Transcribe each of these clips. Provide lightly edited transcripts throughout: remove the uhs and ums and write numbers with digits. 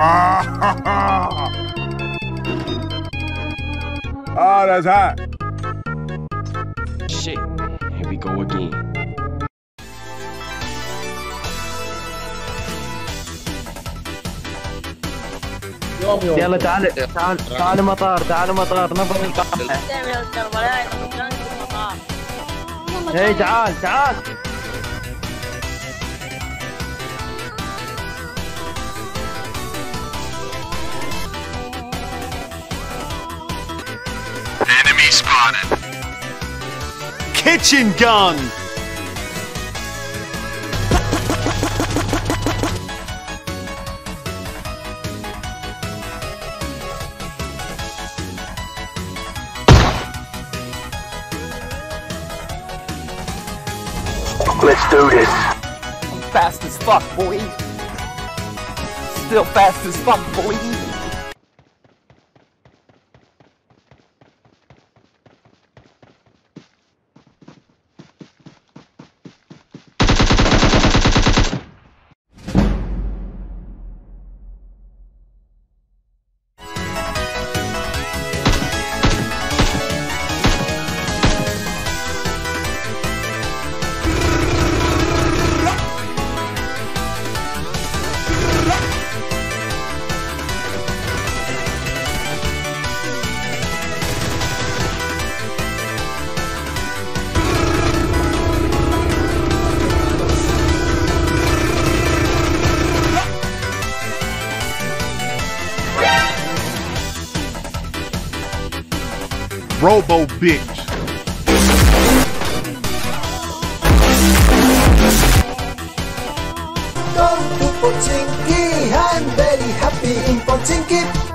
Oh, that's hot. Shit, here we go again. يلا تعال تعال تعال مطار، تعال مطار نبغى نطلع. هي تعال تعال. Enemy spotted. Kitchen gun. Let's do this. I'm fast as fuck, boy. Still fast as fuck, boy. Robo bitch. Come to Pubg, I'm very happy in Pubg.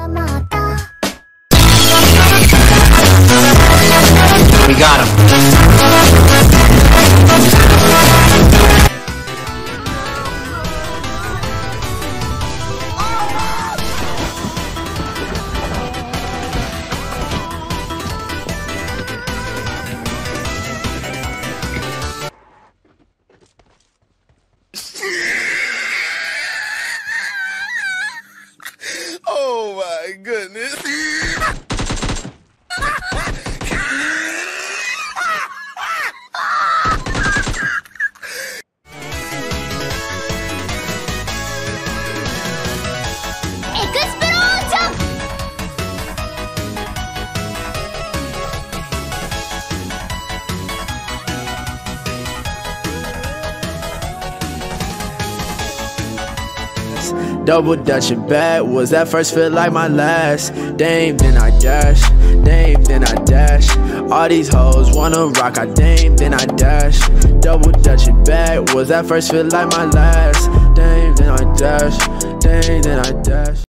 We got him. Oh my goodness. Double dutching back, was that first feel like my last? Dame, then I dash, dame, then I dash. All these hoes wanna rock, I dame, then I dash. Double dutching back, was that first feel like my last? Dame, then I dash, dame, then I dash.